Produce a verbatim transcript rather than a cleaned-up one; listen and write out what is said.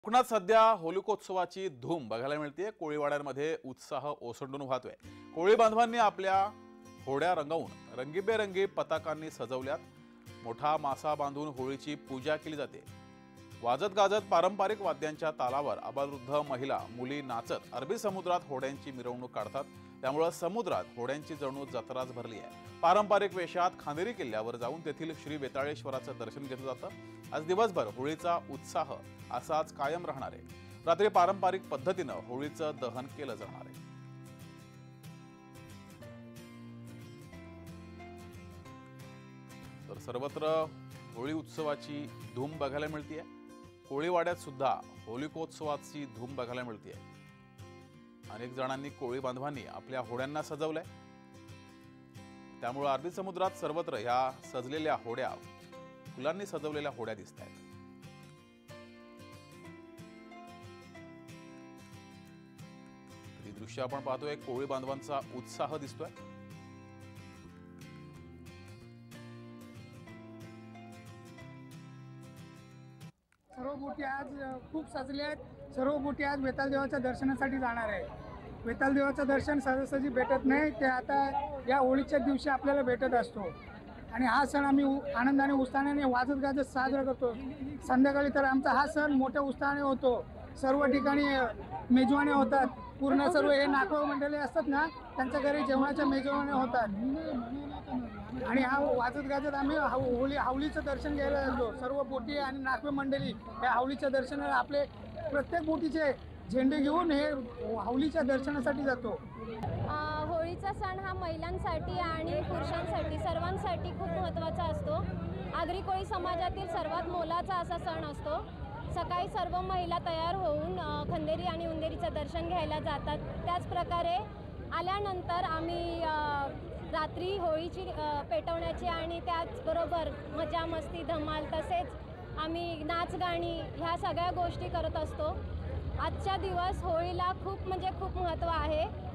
कोकणात सध्या होलिकोत्सवाची धूम बघायला मिळते। कोळीवाड्यांमध्ये उत्साह ओसंडून वाहतोय। कोळी बांधवांनी आपल्या होड्या रंगवून रंगीबेरंगी पताकांनी सजवल्यात। मोठा मासा बांधून होळीची पूजा केली जाते। वाजत गाजत पारंपरिक वाद्यांच्या तालावर आबालवृद्ध महिला मुली नाचत अरबी समुद्रात होड्यांची मिरवणूक काढतात। त्यामुळे समुद्रात होड्यांची जणू जत्राच भरली आहे। पारंपरिक वेशात खांदेरी किल्ल्यावर जाऊन तेथील श्री वेताळेश्वराचं दर्शन घेतलं जातं। आज दिवसभर होळीचा उत्साह असाच कायम राहणार आहे। रात्री पारंपरिक पद्धतीने होळीचं दहन केलं जाणार आहे। तर सर्वत्र होळी उत्सवाची धूम बघायला मिळते। कोळीवाड्यात सुद्धा होलिकोत्सवाची धूम बघायला मिळते। अनेक जणांनी कोळी बांधवांनी आपल्या होड्यांना सजवलंय। त्यामुळे अरबी समुद्रात सर्वत्र ह्या सजलेल्या होड्या फुलांनी सजवलेल्या होड्या दिसत आहेत। ही दृश्य आपण पाहतोय, कोळी बांधवांचा उत्साह दिसतोय। सर्व बोटी आज खूप सजल्या आहेत। सर्व बोटी आज वेताळ देवाच्या दर्शनासाठी जाणार आहे। वेताळ देवाचं दर्शन सहजासहजी भेटत नाही, ते आता या होळीच्या दिवशी आपल्याला भेटत असतो। आणि हा सण आम्ही आनंदाने उत्साहाने वाजत गाजत साजरा करतो। संध्याकाळी तर आमचा हा सण मोठ्या उत्साहाने होतो। सर्व ठिकाणी मेजवान्या होतात। पूर्ण सर्व हे नाकवा मंडळी असतात ना, त्यांच्या घरी जेवणाच्या मेजवान्या होतात। आणि हा वाजत गाजत आम्ही होळी हावलीचं दर्शन घ्यायला जातो। सर्व बोटी आणि नाकवे मंडळी या हावलीच्या दर्शनाला आपले प्रत्येक बोटीचे झेंडे घेऊन हे हावलीच्या दर्शनासाठी जातो। होळीचा सण हा महिलांसाठी आणि पुरुषांसाठी सर्वांसाठी खूप महत्त्वाचा असतो। आगरी कोळी समाजातील सर्वात मोलाचा असा सण असतो। सकाळी सर्व महिला तयार होऊन खंदेरी आणि उंदेरीचं दर्शन घ्यायला जातात। त्याचप्रकारे आल्यानंतर आम्ही रात्री होळीची पेटवण्याची आणि त्याचबरोबर मजा मस्ती धमाल तसेच आम्ही नाच गाणी ह्या सगळ्या गोष्टी करत असतो। आजच्या दिवस होळीला खूप म्हणजे खूप महत्त्व आहे।